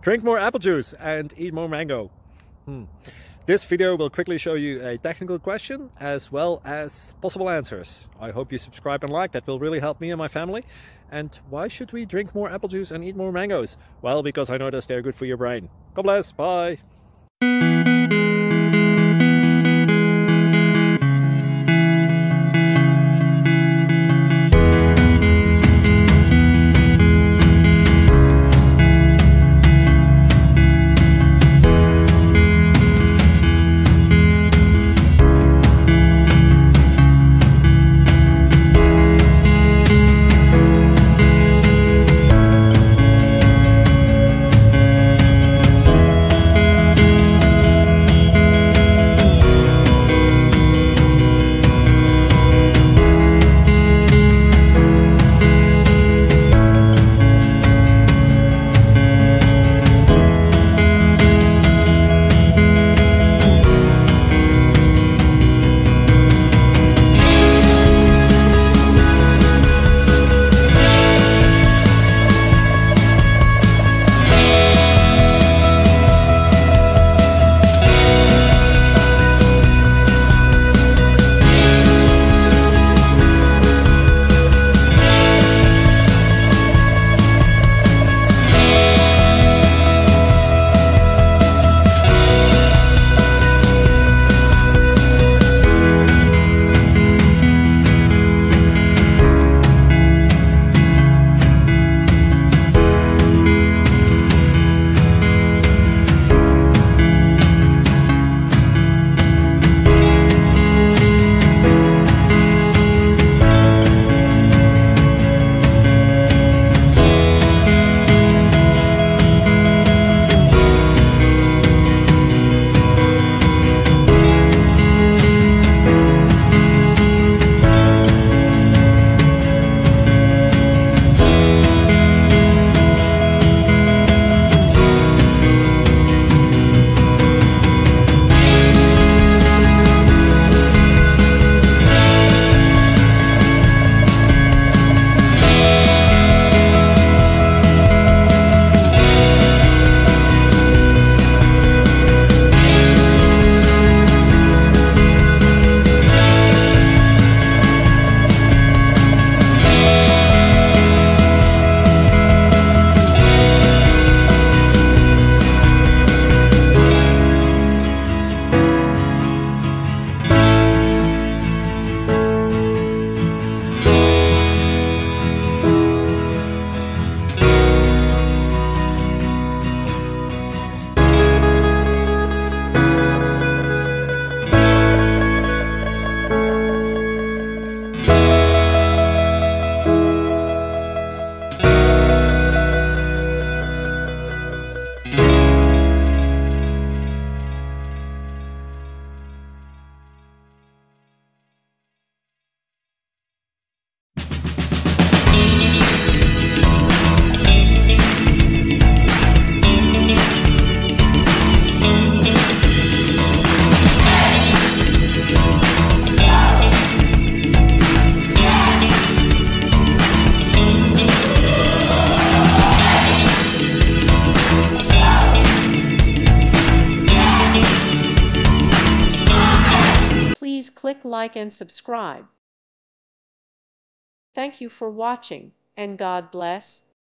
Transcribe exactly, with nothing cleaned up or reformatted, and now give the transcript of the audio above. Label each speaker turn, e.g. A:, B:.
A: Drink more apple juice and eat more mango. Hmm. This video will quickly show you a technical question as well as possible answers. I hope you subscribe and like, that will really help me and my family. And why should we drink more apple juice and eat more mangoes? Well, because I noticed they're good for your brain. God bless, bye!
B: Please click like and subscribe. Thank you for watching, and God bless.